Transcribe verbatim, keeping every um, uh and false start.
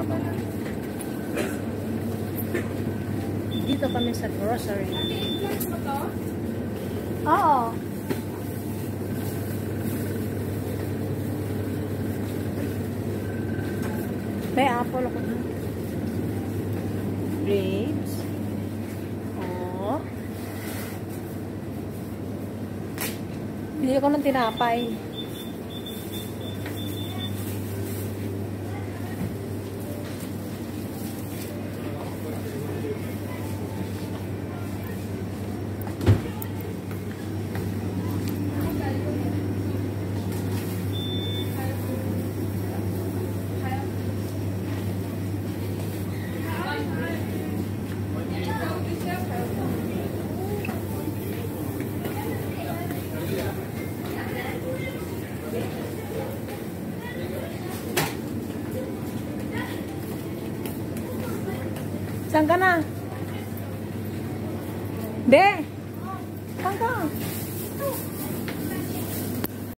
Dito kami sa grocery. Oo. May apple ako na. Grapes. Oo. Bili ko ng tinapay. Saan ka na? De!